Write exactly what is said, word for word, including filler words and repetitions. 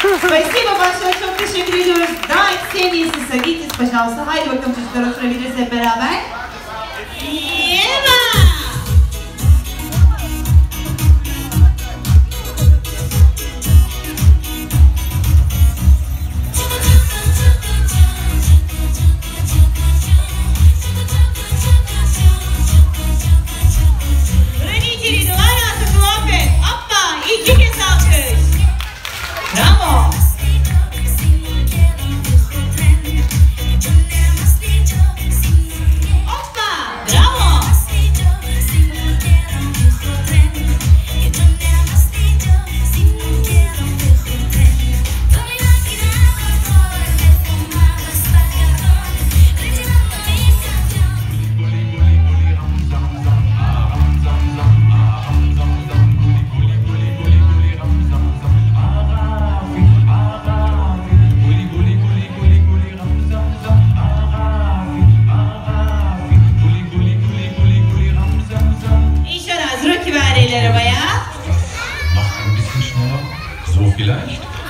Спасибо большое, çok teşekkür ediyoruz. Daim sevgilisi Sagitis Paşa'mızı. Haydi bakalım çocuklar, oturabiliriz hep beraber. Yema! Хранители таланта хлопает. Опа! И кикис алкыш. Браво! Опа! Браво! Noch ein bisschen schneller. So vielleicht.